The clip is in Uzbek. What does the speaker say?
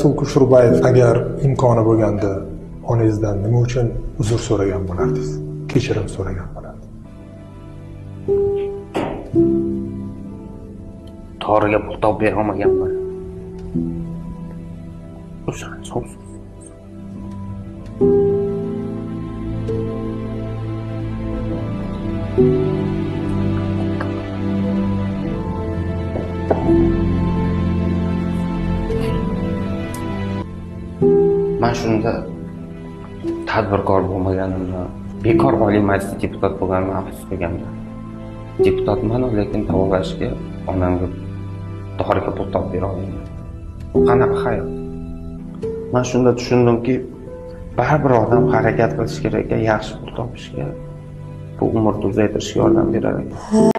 Rasul Kusherbayev, agar imkoni bo'lganda onangizdan nima uchun uzr so'ragan bo'lardingiz? Kechirim so'ragan bo'lardingiz? Toriga pul topib bera olmaganman. O'shani so'z. Men shunda tadbirkor bo'lmaganimdan, bekor Oliy Majlis deputat bo'lganimdan afsus qilganman. Deputatman, lekin davolashga onamga doriga pul topib bera olmayman. Bu qanaqa hayot? Men shunda tushundimki, baribir odam harakat qilish kerak, yaxshi pul topishga, bu umrni uzaytirishga yordam berar ekan.